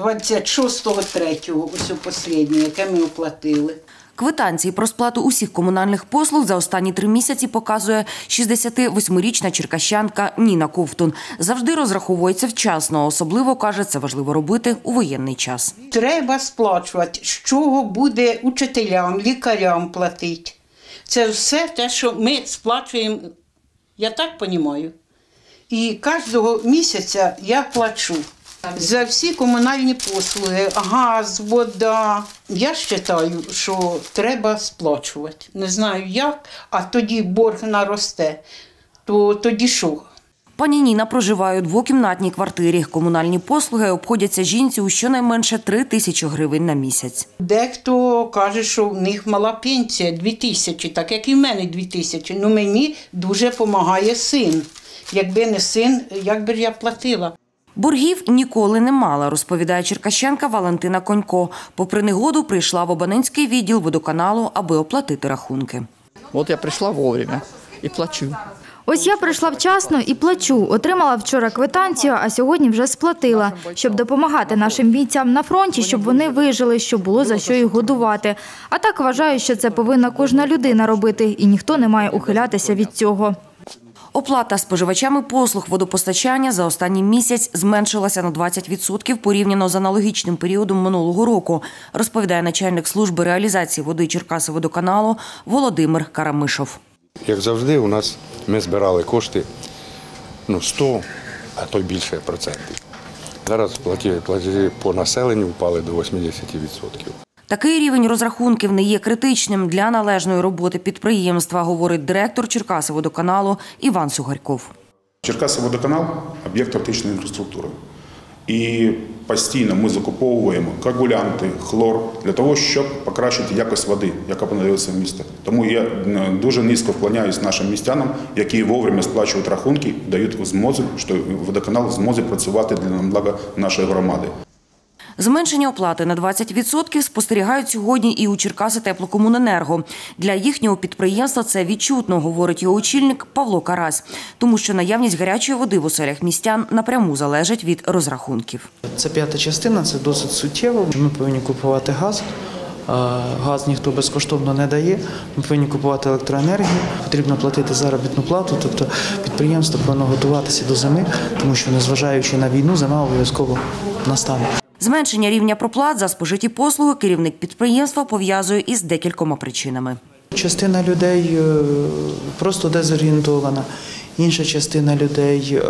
26.03, ось останнє, яке ми оплатили. Квитанції про сплату усіх комунальних послуг за останні 3 місяці показує 68-річна черкащанка Ніна Ковтун. Завжди розраховується вчасно, особливо, каже, це важливо робити у воєнний час. Треба сплачувати, з чого буде учителям, лікарям платити. Це все те, що ми сплачуємо, я так розумію. І кожного місяця я плачу за всі комунальні послуги, газ, вода. Я вважаю, що треба сплачувати. Не знаю як, а тоді борг наросте, то тоді що? Пані Ніна проживає у двокімнатній квартирі. Комунальні послуги обходяться жінці у щонайменше 3 тисячі гривень на місяць. Дехто каже, що в них мала пенсія 2000, так як і в мене 2000. Ну мені дуже допомагає син. Якби не син, як би я платила. Боргів ніколи не мала, розповідає черкащанка Валентина Конько. Попри негоду прийшла в абонентський відділ водоканалу, аби оплатити рахунки. От я прийшла вовремя і плачу. Ось я прийшла вчасно і плачу. Отримала вчора квитанцію, а сьогодні вже сплатила. Щоб допомагати нашим бійцям на фронті, щоб вони вижили, щоб було за що їх годувати. А так вважаю, що це повинна кожна людина робити, і ніхто не має ухилятися від цього. Оплата споживачами послуг водопостачання за останній місяць зменшилася на 20% порівняно з аналогічним періодом минулого року, розповідає начальник служби реалізації води Черкасиводоканалу Володимир Карамишов. Як завжди, у нас ми збирали кошти 100, а то й більше процентів. Зараз платежі по населенню впали до 80%. Такий рівень розрахунків не є критичним для належної роботи підприємства, говорить директор Черкасиводоканалу Іван Сугарьков. Черкасиводоканал – об'єкт критичної інфраструктури. І постійно ми закуповуємо коагулянти, хлор для того, щоб покращити якість води, яка подається в місто. Тому я дуже низько вклоняюсь нашим містянам, які вовремя сплачують рахунки, дають змогу, що водоканал в змозі працювати для блага нашої громади. Зменшення оплати на 20% спостерігають сьогодні і у Черкаситеплокомуненерго. Для їхнього підприємства це відчутно, говорить його очільник Павло Карась. Тому що наявність гарячої води в оселях містян напряму залежить від розрахунків. Це 5-та частина, це досить суттєво. Ми повинні купувати газ. Газ ніхто безкоштовно не дає. Ми повинні купувати електроенергію. Потрібно платити заробітну плату. Тобто підприємство повинно готуватися до зими, тому що, незважаючи на війну, зима обов'язково настане. Зменшення рівня проплат за спожиті послуги керівник підприємства пов'язує із декількома причинами. Частина людей просто дезорієнтована, інша частина людей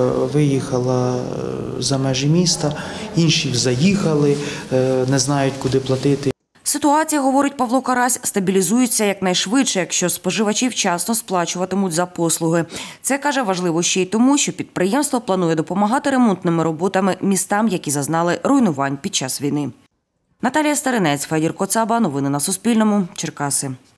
виїхала за межі міста, інші заїхали, не знають, куди платити. Ситуація, говорить Павло Карась, стабілізується якнайшвидше, якщо споживачі вчасно сплачуватимуть за послуги. Це, каже, важливо ще й тому, що підприємство планує допомагати ремонтними роботами містам, які зазнали руйнувань під час війни. Наталія Старинець, Федір Коцаба. Новини на Суспільному. Черкаси.